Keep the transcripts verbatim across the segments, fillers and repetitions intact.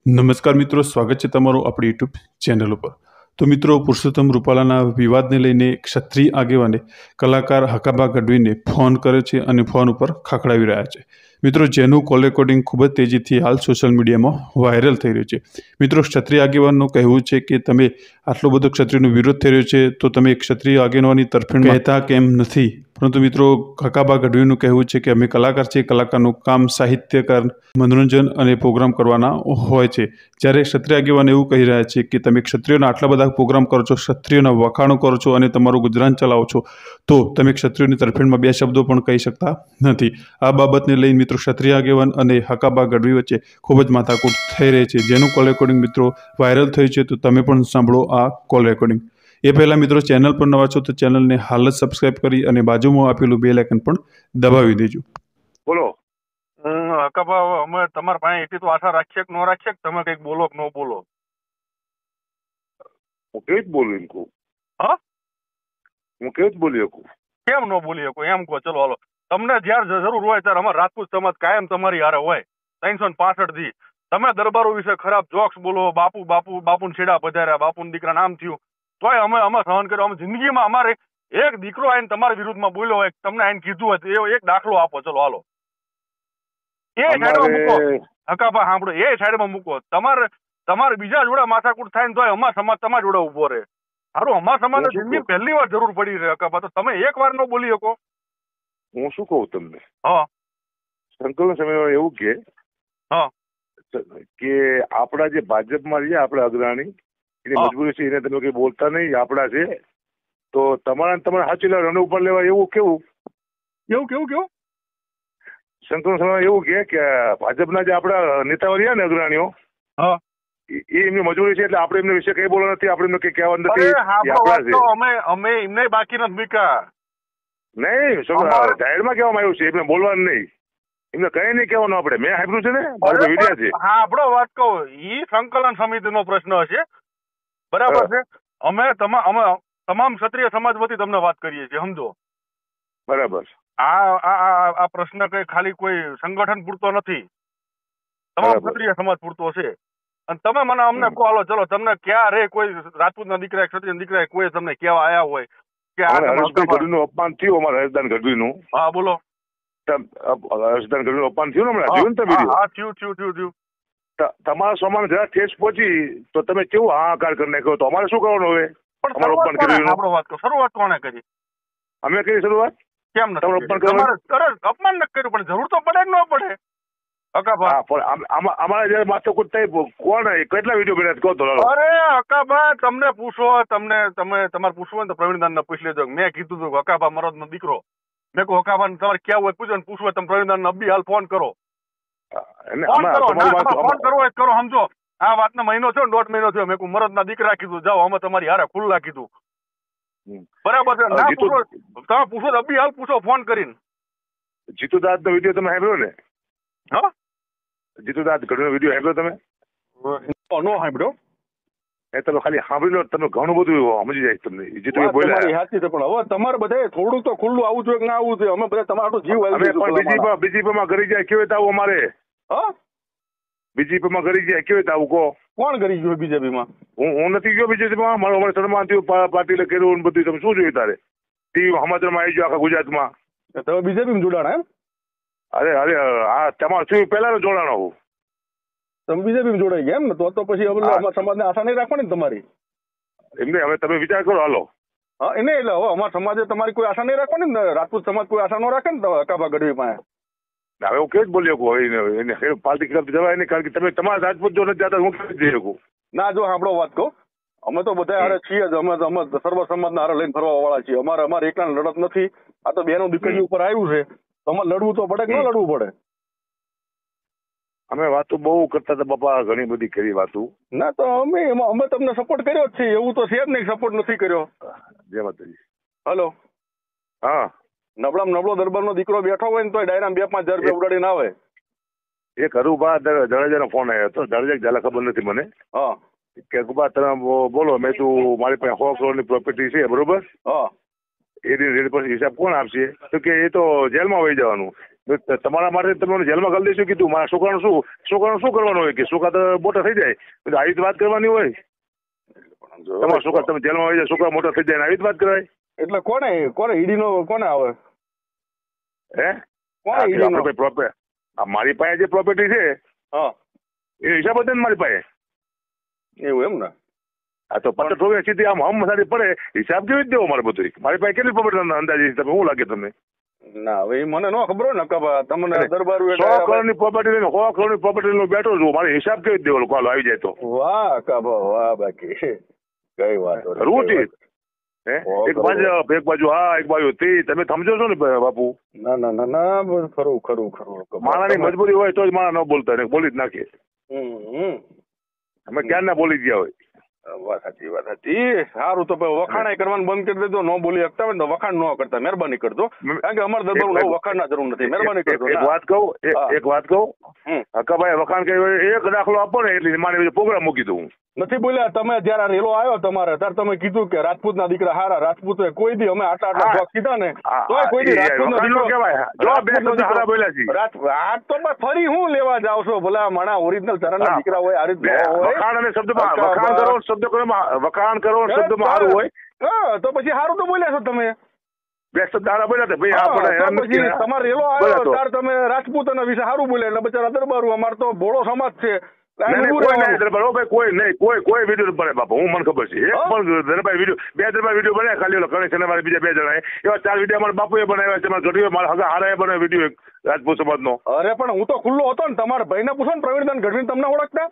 નમસ્કાર મિત્રો, સ્વાગત છે તમારું આપણી યુટ્યુબ ચેનલ ઉપર. તો મિત્રો, પુરુષોત્તમ રૂપાલાના વિવાદને લઈને ક્ષત્રિય આગેવાને કલાકાર હકાબા ગઢવીને ફોન કર્યો છે અને ફોન ઉપર ખખડાવી રહ્યા છે. મિત્રો, જેનું કોલ રેકોર્ડિંગ ખૂબ જ તેજીથી હાલ સોશિયલ મીડિયામાં વાયરલ થઈ રહ્યું છે. મિત્રો, ક્ષત્રિય આગેવાનનું કહેવું છે કે તમે આટલો બધો ક્ષત્રિયનો વિરોધ થઈ રહ્યો છે તો તમે ક્ષત્રિય આગેવાની તરફેણ કહેતા કેમ નથી? પરંતુ મિત્રો, હકાબા ગઢવીનું કહેવું છે કે અમે કલાકાર છીએ, કલાકારનું કામ સાહિત્યકાર, મનોરંજન અને પ્રોગ્રામ કરવાના હોય છે. જ્યારે ક્ષત્રિય આગેવાન એવું કહી રહ્યા છે કે તમે ક્ષત્રિયોના આટલા બધા પ્રોગ્રામ કરો છો, ક્ષત્રિયોના વખાણો કરો છો અને તમારું ગુજરાન ચલાવો છો, તો તમે ક્ષત્રિયોની તરફેણમાં બે શબ્દો પણ કહી શકતા નથી. આ બાબતને લઈને મિત્રો ક્ષત્રિય આગેવાન અને હકાબા ગઢવી વચ્ચે ખૂબ જ માથાકૂટ થઈ રહી છે, જેનું કોલ રેકોર્ડિંગ મિત્રો વાયરલ થયું છે. તો તમે પણ સાંભળો આ કોલ રેકોર્ડિંગ. એ પહેલાં મિત્રો, ચેનલ પર નવા છો તો ચેનલને હાલ જ સબસ્ક્રાઇબ કરી અને બાજુમાં આપેલું બેલ આઇકન પણ દબાવી દેજો. બોલો. હકાબા, અમે તમારા પાસે એટલી તો આશા રાખીએ કે ન રાખીએ કે તમે કઈક બોલો કે ન બોલો? હું કેવી જ બોલી શકું? હા, હું કેવી જ બોલી શકું? કેમ ન બોલી શકો એમ કહો. ચલો હાલો, તમને જયારે જરૂર હોય ત્યારે અમારા રાજપૂત સમાજ કાયમ તમારી હારે હોય. ત્રણસો ને પાસઠ થી તમે દરબારો વિશે ખરાબ જોક્સ બોલો, બાપુ બાપુ બાપુ છેડા પધાર્યા, બાપુ દીકરા નામ થયું, તોય અમે અમે સહન કર્યો. અમે જિંદગીમાં અમારે એક દીકરો આઈને તમારા વિરુદ્ધમાં બોલ્યો હોય, તમને આઈને કીધું હોય એ એક દાખલો આપો. ચલો હાલો, એ સાઈડમાં મૂકો. હકાબા સાંભળો, એ સાઈડમાં મૂકો. તમારે તમારે બીજા જોડે માથાકૂટ થાય ને તોય અમારા સમાજ તમારા જોડે ઉભો રહે. સારું, અમારા સમાજને જિંદગી પહેલી વાર જરૂર પડી રહે. હકાબા, તો તમે એક વાર ન બોલી શકો? હું શું કહું તમને? હા, સંકલન સમયમાં એવું કે હા, કે આપણા જે ભાજપમાં છે આપણા અગ્રણી, એની મજબૂરી છે, એને તમે કઈ બોલતા નહીં, આપણા છે તો તમારા તમારે સાચી લેવા રન ઉપર લેવા. એવું કેવું એવું કેવું કેવું સંકલન સમયમાં એવું કે ભાજપના જે આપણા નેતાઓ રહ્યા ને અગ્રણીઓ, હા, એ એમની મજબૂરી છે એટલે આપણે એમને વિશે કઈ બોલવા નથી, આપણે એમને કઈ કહેવા નથી. અમે અમે એમને બાકી નથી મૂક્યા. નહીં, જાહેરમાં કહેવામાં આવ્યું છે, એમને બોલવાનું નહીં, એમને કઈ નહીં કહેવાનું. આપણે મેં સાંભળ્યું છે ને, મારો વિડિયા છે. હા, આપણો વાત કહો, ઈ સંકલન સમિતિનો પ્રશ્ન હશે, બરાબર છે. અમે તમામ અમે તમામ ક્ષત્રિય સમાજ વતી તમને વાત કરીએ છીએ, સમજો? બરાબર. આ આ આ પ્રશ્ન કઈ ખાલી કોઈ સંગઠન પૂરતો નથી, તમામ ક્ષત્રિય સમાજ પૂરતો છે. અને તમે મને અમને કહો, હાલો ચલો, તમને ક્યારે કોઈ રાજપૂતના દીકરા, ક્ષત્રિય દીકરા કોઈ તમને કહેવા આવ્યા હોય કે હર્ષદાન ગઢવીનું અપમાન થયું, અમારા હર્ષદાન ગઢવીનું? હા, બોલો. હર્ષદાન ગઢવીનું અપમાન થયું ને હમણાં? જોયું ને તમે? હા, થયું થયું થયું થયું. તમારા સમાન જરા ઠેસ પહોંચી તો તમે કેવું હાહાકાર કરી નાખ્યો, તો અમારે શું કરવાનું હવે? આપણો વાત કહો, શરૂઆત કોને કરી? અમે કરી શરૂઆત. કેમ નથી? અપમાન નથી કર્યું, પણ જરૂર તો પડે કે ન પડે? હકાબા, અમારે જયારે માથાકૂટ થઈ, કોણ કેટલા વિડીયો બનાવ્યા કહો તો? અરે હકાબા, તમને પૂછો, તમને તમે તમારે પૂછવું હોય તો પ્રવીણદાન ને પૂછી લેજો. મેં કીધું હતું હકાબા મરદ નો દીકરો, મેં કહું હકાબા તમારે ક્યાં હોય પૂછો ને, પૂછવું હોય તમે પ્રવીણદાન ને અબ્બી હાલ ફોન કરો. ફોન કરો હોય કરો, સમજો? આ વાતનો મહિનો થયો, દોઢ મહિનો થયો. મેં કહું મરદ ના દીકરા કીધું, જાઓ અમે તમારી હારે ખુલ્લા કીધું, બરાબર છે? ના પૂછો, તમે પૂછો અબ્બી હાલ પૂછો ફોન કરીને. જીતુદાસ નો વિડીયો તમે સાંભળ્યો ને? હા, જીતુદાસ ગઢવીનો વિડીયો સાંભળ્યો તમે? નો સાંભળ્યો. એ તમે ખાલી સાંભળી લો, તમે ઘણું બધું સમજી જાય તમને. જીતુ બોલ્યા સાચી છે, પણ હવે તમારે બધા થોડું તો ખુલ્લું આવવું જોઈએ કે ના આવવું જોઈએ? અમે બધા તમારો જીવ બીજીપી બીજીપીમાં કરી જાય કેવી રીતે આવું અમારે? હા, બીજેપીમાં કરી જાય કેવી રીતે આવું કહો? કોણ કરી ગયું બીજેપીમાં? હું હું નથી ગયો બીજેપીમાં. મારું અમારે સન્માન થયું, પાટીલે કર્યું બધું. તમે શું જોયું તારે? ટીવી સમાચારમાં આવી ગયો આખા ગુજરાતમાં. તમે બીજેપીમાં જોડાણા એમ? અરે અરે, આ તમારે શું પહેલા જોડાણો હું? તમે બીજેપીમાં જોડાઈ ગયા એમ ને? તો તો પછી અમારા સમાજને આશા નહીં રાખવાની તમારી. એમને હવે તમે વિચાર કરો. હાલો. હા, એને એટલે હવે અમારા સમાજે તમારી કોઈ આશા નહીં રાખવાની ને? રાજપૂત સમાજ કોઈ આશા ન રાખે ને હકાબા ગઢવી પાસે? હવે હું કેવી જ બોલી શકું? એને પાર્ટી ખિલાફ જવાય નહીં, કારણ કે તમે તમારા રાજપૂત જો નથી જતા, હું કેવી જઈ શકું? ના, જો સાંભળો વાત કહું, અમે તો બધા હારે છીએ જ. અમે અમે સર્વ સમાજના હારે લઈને ફરવા વાળા છીએ. અમારે અમારે એકલા લડત નથી. આ તો બેનો દીકરી ઉપર આવ્યું છે, તમારે લડવું તો પડે કે ન લડવું પડે? અમે વાતો બહુ કરતા હતા બાપા, ઘણી બધી કરી વાતો. ના, તો અમે અમે તમને સપોર્ટ કર્યો જ છે, એવું તો છે જ નહીં સપોર્ટ નથી કર્યો. જય માતાજી. હલો. હા, નબળામ નબળો દરબારનો દીકરો બેઠો હોય ને તો ડાયરામ બે પાંચ હજાર રૂપિયા ઉડાડીને આવે. એક હરુભા જાડેજાનો ફોન આવ્યો હતો. જાડેજા ઝાલા ખબર નથી મને. હા, કે ગુબા તમે બોલો. મેં તું મારી પાસે સો કરોડની પ્રોપર્ટી છે, બરોબર? હા. એ રેટ પર હિસાબ કોણ આપશે? તો કે એ તો જેલમાં વહી જવાનું. તો તમારા માટે તમે જેલમાં કરી દઈશું કીધું મારા છોકરાનું શું છોકરાનું શું કરવાનું હોય કે છોકરા તો મોટા થઈ જાય તો આવી જ વાત કરવાની હોય તમારા છોકરા તમે જેલમાં આવી જાય છોકરા મોટા થઈ જાય આવી જ વાત કરાય એટલે કોને કોને ઈડી નો કોને આવે હે કોને ઈડી નો પ્રોપર મારી પાસે જે પ્રોપર્ટી છે હા એ હિસાબ જ મારી પાસે એવું એમ ને આ તો પચાસ ઠોકે સીધી આમ હમ સારી પડે હિસાબ કેવી દેવો મારે બધું મારી પાસે કેટલી પ્રોપર્ટી અંદાજે તમે શું લાગે તમને ના હવે મને ન ખબર હોય ને કે તમને દરબાર સો કરોડની પ્રોપર્ટી લઈને સો કરોડની પ્રોપર્ટી નો બેઠો છું મારે હિસાબ કેવી દેવો કોલ આવી જાય તો વાહ કાબા વાહ બાકી કઈ વાત રૂટી હે એક બાજુ એક બાજુ હા એક બાજુ તે તમે સમજો છો ને બાપુ ના ના ના ના ખરું ખરું ખરું માણાની મજબૂરી હોય તો જ માણા ન બોલતા ને બોલી જ નાખીએ હમ અમે ક્યાં ના બોલી ગયા હોય વાત સાચી વાત સાચી સારું તો વખાણ કરવાનું બંધ કરી દેજો ન બોલી શકતા હોય તો વખાણ ન કરતા મહેરબાની કરજો કારણ કે અમારા દરબાર વખાણ ના જરૂર નથી મહેરબાની કરજો એક વાત કહું એક વાત કહું હકાભાઈ વખાણ કર્યું એક દાખલો આપો ને એટલે મારે પ્રોગ્રામ મૂકી દઉં નથી બોલ્યા તમે જયારે રેલો આવ્યો તમારે ત્યારે તમે કીધું કે રાજપૂત ના દીકરા હારા રાજપૂત કોઈ દી અમે આટલા આટલા જોક કીધા ને તો કોઈ દી રાજપૂત નો દીકરો કહેવાય જો બે શબ્દ હારા બોલ્યા છે આ તો ફરી હું લેવા જાવ છો ભલા માણા ઓરિજિનલ ચરણ ના દીકરા હોય આ રીતે વખાણ અને શબ્દમાં વખાણ કરો શબ્દ કરો વખાણ કરો શબ્દમાં સારું હોય તો પછી સારું તો બોલ્યા છો તમે બે શબ્દ હારા બોલ્યા હતા ભાઈ આપણે તમારે રેલો આવ્યો ત્યારે તમે રાજપૂત ના વિશે સારું બોલ્યા એટલે બચારા દરબારું અમારે તો ભોળો સમાજ છે કોઈ નહીં કોઈ કોઈ વિડીયો બને બાપા હું મને ખબર છે એક પણ દરબાર વિડીયો બે દરબાર વિડીયો બનાવ્યા ખાલી ઓલો ગણેશ અને બીજા બે જણા એવા ચાર વિડીયો અમારા બાપુએ બનાવ્યા છે મારા ગઢવી મારા હગા હારાએ બનાવ્યો વિડીયો રાજપૂત સમાજ નો અરે પણ હું તો ખુલ્લો હતો ને તમારા ભાઈ ને પૂછો ને પ્રવીણદાન ગઢવી તમને ઓળખતા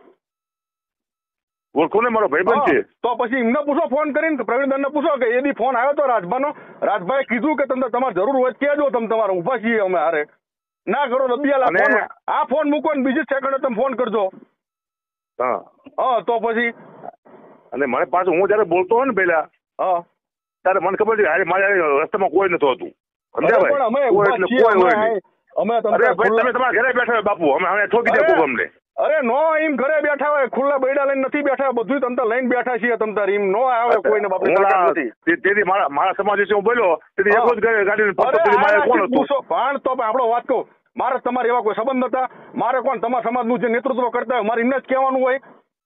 ઓળખો ને મારો ભાઈબંધ છે તો પછી એમને પૂછો ફોન કરીને પ્રવીણદાન ને પૂછો કે એદી ફોન આવ્યો તો રાજભાનો રાજભાઈ કીધું કે તમને તમારે જરૂર હોય કેજો તમે તમારે ઉભા છીએ અમે હારે ના કરો તો બિયાલા આ ફોન મૂકો ને બીજી સેકન્ડ તમે ફોન કરજો હા હા તો પછી અને મને પાછું હું જયારે બોલતો હોય ને પેલા હા ત્યારે મને ખબર છે અરે મારા રસ્તામાં કોઈ નતું હતું અમે તમે તમારા ઘરે બેઠા હોય બાપુ અમે અમે ઠોકી દે અમને અરે નો એમ ઘરે બેઠા હોય ખુલ્લા બૈડા લઈને નથી બેઠા બધું તમતા લઈને બેઠા છીએ તમતાર એમ નો આવે કોઈને બાપુ તેથી મારા મારા સમાજ વિશે હું બોલ્યો તેથી એક જ ગાડી કોણ હતું પણ તો આપણો વાત કહું મારે તમારે એવા કોઈ સંબંધ હતા મારે કોણ તમારા સમાજનું જે નેતૃત્વ કરતા હોય મારે એમને જ કહેવાનું હોય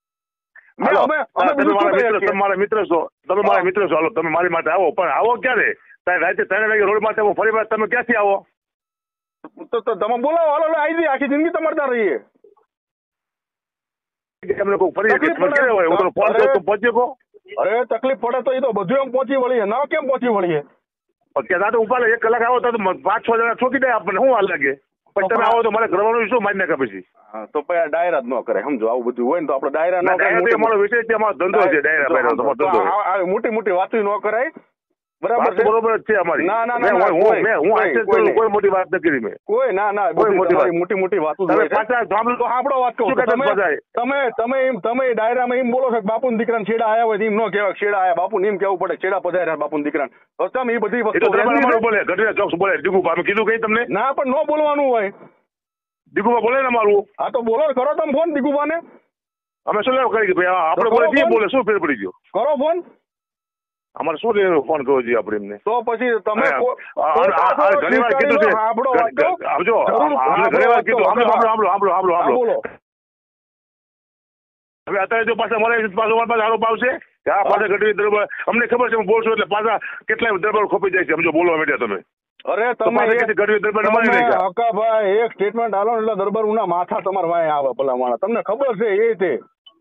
મારા મિત્ર છો તમે મારા મિત્ર છો હાલો તમે મારી માટે આવો પણ આવો ક્યારે રાતે ત્રણ વાગે રોડ માટે ફરી વાર તમે ક્યાંથી આવો તો તમે બોલાવો હાલો આવી જઈએ આખી જિંદગી તમારે ત્યાં રહીએ અરે તકલીફ પડે તો એ તો બધું એમ પહોંચી વળીએ ના કેમ પહોંચી વળીએ ઉભા એક કલાક આવો તો પાંચ છ જણા ઠોકી દે આપણને શું હાલ લાગે પણ તમે આવો તો મારે કરવાનું શું મારી નાખે પછી તો પછી ડાયરા જ ન કરે સમજો આવું બધું હોય ને તો આપણે ડાયરા ન કરે અમારો વિષય છે અમારો ધંધો છે ડાયરા મોટી મોટી વાતો ન કરાય બરાબર બરોબર જ છે અમારી ના ના ના હું કોઈ મોટી વાત નથી કરી મેં કોઈ ના ના મોટી મોટી વાતો સાંભળો વાત કહું તમે તમે એમ તમે ડાયરામાં એમ બોલો છો કે બાપુ દીકરા છેડા આવ્યા હોય એમ ન કહેવાય છેડા આવ્યા બાપુ એમ કેવું પડે છેડા પધાર્યા બાપુ દીકરા તમે એ બધી વસ્તુ બોલે ઘટના ચોક્સ બોલે દીકુભા અમે કીધું કઈ તમને ના પણ ન બોલવાનું હોય દીકુભા બોલે ને મારું હા તો બોલો કરો તમે ફોન દીકુભા ને અમે શું લેવા કરી ભાઈ આપણે બોલે બોલે શું ફેર પડી ગયો કરો ફોન અમારે શું લેવાનું ફોન કરવો જોઈએ આપણે એમને તો પછી તમે ઘણી વાર કીધું છે આવજો ઘણી વાર કીધું સાંભળો સાંભળો સાંભળો સાંભળો સાંભળો હવે અત્યારે જો પાછા મળે પાછો અમારી પાસે આરોપ આવશે કે આ પાછા ઘટવી દરબાર અમને ખબર છે હું બોલશું એટલે પાછા કેટલાય દરબાર ખોપી જાય છે સમજો બોલવા માંડ્યા તમે અરે તમે હકાભાઈ એક સ્ટેટમેન્ટ આલો એટલે દરબાર ઉના માથા તમારા વાય આવે ભલા માણસ તમને ખબર છે એ તે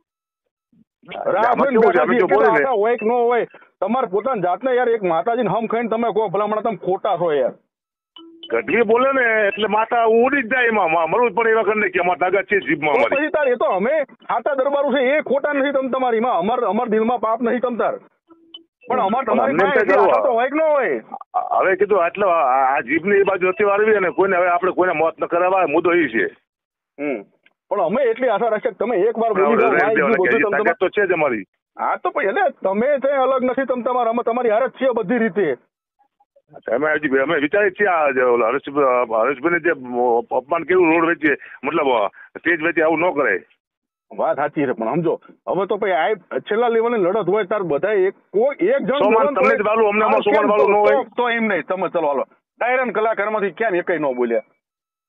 હોય કે ન હોય તમારે પોતાની જાતને યાર એક માતાજીને હમ ખાઈને તમે કહો ભલા માણસ તમે ખોટા છો યાર ગઢવી બોલે ને એટલે માતા ઉડી જ જાય એમાં મરવું પણ એવા કરીને કે અમારા તાકાત છે જીભમાં પછી તાર એ તો અમે ખાતા દરબારું છે એ ખોટા નથી તમ તમારી માં અમાર અમાર દિલમાં પાપ નથી તમતાર પણ અમાર તમારી તો હોય કે ન હોય હવે કીધું આટલો આ જીભની એ બાજુ નથી વાળવી અને કોઈને હવે આપણે કોઈને મોત ન કરાવવા મુદ્દો એ છે હમ પણ અમે એટલી આશા રાખીએ તમે એક વાર બોલી તો છે જ અમારી હા તો પછી એટલે તમે છે અલગ નથી તમે તમારા અમે તમારી હારે જ છીએ બધી રીતે અમે હજી અમે વિચારીએ છીએ આ હરેશભાઈને જે અપમાન કેવું રોડ વેચીએ મતલબ સ્ટેજ વેચીએ આવું ન કરે વાત સાચી છે પણ સમજો હવે તો પછી આ છેલ્લા લેવલની લડત હોય તાર બધા એક કોઈ એક જણ તમને જ વાલું અમને સોમાન વાળું ન હોય તો એમ નહીં તમે ચલો હાલો ડાયરન કલાકારમાંથી ક્યાં એકય ન બોલ્યા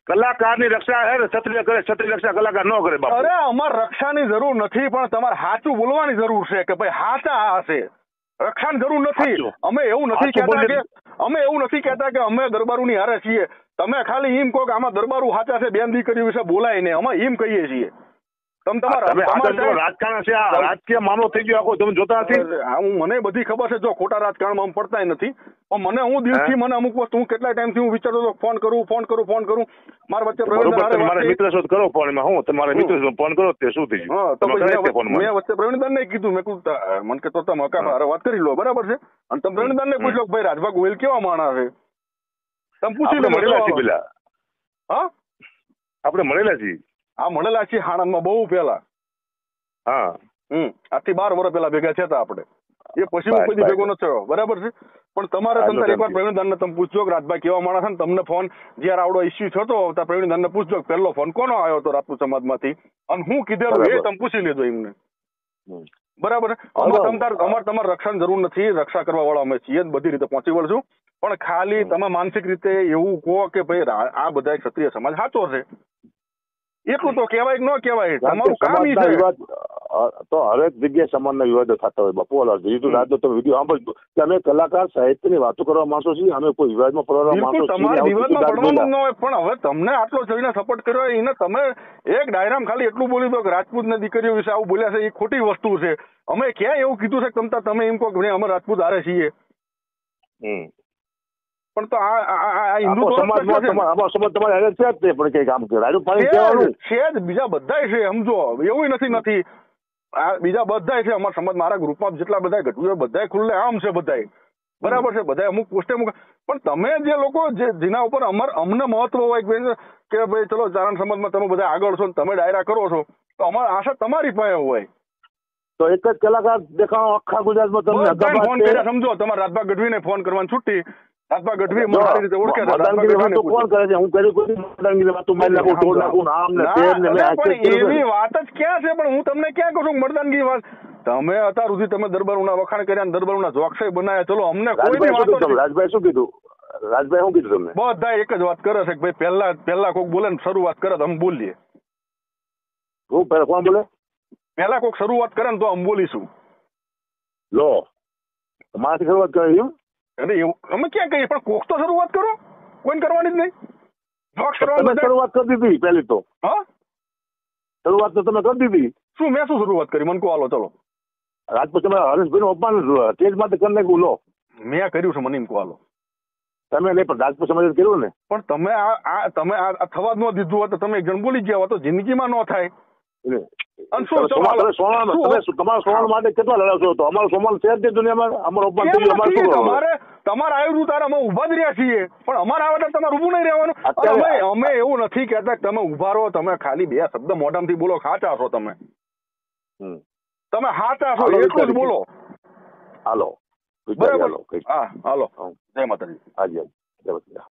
કલાકારની રક્ષા હે ને ક્ષત્રિય કરે, ક્ષત્રિય રક્ષા કલાકાર ન કરે બાપુ. અરે અમારે રક્ષાની જરૂર નથી, પણ તમારે સાચું બોલવાની જરૂર છે કે ભાઈ સાચા આ હશે. રક્ષાની જરૂર નથી. સાચું. અમે એવું નથી સાચું કહેતા બોલીએ. કે અમે એવું નથી કહેતા કે અમે દરબારુની હારે છીએ. તમે ખાલી એમ કહો કે આમાં દરબારું સાચા છે, બેન દીકરી વિશે બોલાય ને, અમે એમ કહીએ છીએ. તમે તમારા તમે તમારા આગળ જો રાજકારણ છે, આ રાજકીય મામલો થઈ ગયો આખો, તમે જોતા નથી. હા, હું મને બધી ખબર છે. જો ખોટા રાજકારણમાં અમે પડતાય નથી, પણ મને હું દિલથી મને અમુક વસ્તુ હું કેટલા ટાઈમથી હું વિચારતો હતો ફોન કરું ફોન કરું ફોન કરું મારા વચ્ચે બરોબર, તમે મારા મિત્ર શોધ કરો ફોન એમાં, હું તમારા મિત્ર શોધ ફોન કરો તે શું થઈ હા ગયું? તો તમે પછી કરાય તે ફોન મેં માં. મેં વચ્ચે પ્રવીણદાન ને કીધું, મેં કીધું મને કે તો તમે હકાભારે વાત કરી લો, બરાબર છે. અને તમે પ્રવીણદાન ને પૂછ લો કે ભાઈ રાજભા ગોહિલ કેવા માણસ છે, તમે પૂછી આપણે લો. મળેલા છીએ પેલા, હા આપણે મળેલા છીએ. હા મળેલા છીએ આણંદમાં બહુ પહેલા. હા હમ આજથી બાર વર્ષ પહેલા ભેગા થયા હતા આપણે. એ પછી હું કોઈ દી ભેગો નથી થયો, બરાબર છે. પણ તમારે હા, તમે તો એકવાર પ્રવીણદાન ને તમે પૂછજો કે રાજભાઈ કેવા માણસ છે ને. તમને ફોન જયારે આવડો ઇસ્યુ થતો ત્યારે પ્રવીણદાન ને પૂછજો કે પહેલો ફોન કોનો આવ્યો હતો રાજપૂત સમાજમાંથી અને હું કીધેલું એ તમે પૂછી લેજો એમને, હમ. બરાબર. અમારે તમારે અમારે તમારે રક્ષણ જરૂર નથી, રક્ષા કરવા વાળા અમે છીએ, બધી રીતે પહોંચી વળશું. પણ ખાલી તમે માનસિક રીતે એવું કહો કે ભાઈ આ બધા ક્ષત્રિય સમાજ સાચો છે, એટલું તો કહેવાય કે ન કહેવાય, તમારું કામ ઈ સમાજના છે. વિવાદ અ, તો હરેક જગ્યાએ સમાજના વિવાદો થતા હોય બાપુ. ઓલા જીતુ રાજનો તમે વિડીયો સાંભળજો કે અમે કલાકાર સાહિત્યની વાતો કરવા માણસો છીએ, અમે કોઈ વિવાદમાં પડવા માણસો બિલકુલ છીએ. તમારે આવું વિવાદમાં જીતુ પડવાનું જ રાજ ન હોય, પણ હવે તમને આટલો જોઈને સપોર્ટ કર્યો એને તમે એક ડાયરામાં ખાલી એટલું બોલી દો કે રાજપૂતની દીકરીઓ વિશે આવું બોલ્યા છે, એ ખોટી વસ્તુ છે. અમે ક્યાં એવું કીધું છે કે તમતા તમે એમ કહો કે ભાઈ અમે રાજપૂત હારે છીએ, હમ. પણ તો આ આ- આ આ હિન્દુ આપણો સમાજમાં તમારા- આપણો સમાજ તમારે હારે છે જ તે, પણ કઈ કામ કરે રાજુ પાણી કહેવાનું. છે જ બીજા બધાય છે, સમજો એવું નથી નથી આ બીજા બધાય છે અમારા સમાજ, મારા ગ્રુપમાં જેટલા બધા ઘટવું બધાય ખુલ્લે આમ છે બધાય, બરાબર છે. બધા અમુક પોસ્ટે મૂકે, પણ તમે જે લોકો જે જેના ઉપર અમર અમને મહત્વ હોય કે ભાઈ કે ભાઈ ચલો ચારણ સમાજમાં તમે બધા આગળ છો ને તમે ડાયરા કરો છો, તો અમારી આશા તમારી પાસે હોય. તો એક જ કલાકાર દેખાણો આખા ગુજરાતમાં તમને બધાને ફોન હકાબાદ કર્યા, છે. સમજો તમારા રાજભા ગઢવીને ફોન કરવાની છૂટી. રાજભા ગઢવી મને સારી રીતે ઓળખે છે. રાજભા મદાનગીરી ગઢવીને વાતો કોણ કરે છે? હું કરી કોઈ મદાનગીરી વાતો મારી નાખું, તોડ નાખું, આમ ને તેમ ને મેં ના, આખે પણ કર્યું એવી છે. વાત જ ક્યાં છે? પણ હું તમને ક્યાં કહું છું મર્દાનગી વાત? તમે અત્યાર સુધી તમે દરબારોના વખાણ કર્યા, દરબારોના જોકસાઈ બનાવ્યા, ચલો અમને કોઈ રાજભાઈ શું વાતો કીધું? રાજભાઈ શું કીધું? રાજભાઈ શું કીધું તમને? બધા એક જ વાત કરે છે કે ભાઈ પહેલા પહેલા કોઈક બોલે ને શરૂઆત કરે તો અમે બોલીએ. હું પહેલા કોણ બોલે? પહેલા કોઈક શરૂઆત કરે ને તો અમે બોલીશું. લો મારાથી શરૂઆત કરી એમ? એટલે એવું અમે ક્યાં કહીએ, પણ કોક તો શરૂઆત કરો, કોઈને કરવાની જ નહીં. જોક્સ તમે કરવાની બધા- શરૂઆત કરી દીધી પહેલી તો. હા શરૂઆત તો તમે કરી દીધી. શું મેં શું શરૂઆત કરી? મને કહો હાલો ચલો. રાજપૂત તમે હરેશભાઈ નું અપમાન તેજ માટે કરી નાખ્યું. લો મેં કર્યું છે, મને એમ કહો હાલો. તમે નહીં પણ રાજપૂત સમાજે કર્યું ને. પણ તમે આ આ તમે આ થવા જ ન દીધું હોત તો તમે એક જણ બોલી ગયા હોત તો જિંદગીમાં ન થાય. અને શું તમે ચાલો, સોનામાં શું? તમે તમારા સોનાર માટે કેટલા લડાશો? તો અમારો સોમાન છે જ તે દુનિયામાં. અમારો અપમાન કેમ કર્યું, અમારે નથી? શું કરવાનું? તમારે તમારે આવ્યું તારે અમે ઉભા જ રહ્યા છીએ, પણ અમારે આવે તો તમારે ઊભું નહીં રહેવાનું. અને અત્યારે- અમે અમે એવું નથી કહેતા કે તમે ઉભા રહો, તમે ખાલી બે શબ્દ મોઢામાંથી બોલો સાચા છો તમે. હમ. તમે સાચા છો હાલો, એટલું જ વિચારી બોલો, હાલો વિચારી બરાબર? હાલો કંઈક. હા હાલો, હા. જય માતાજી. હાજી હાજી જય માતાજી.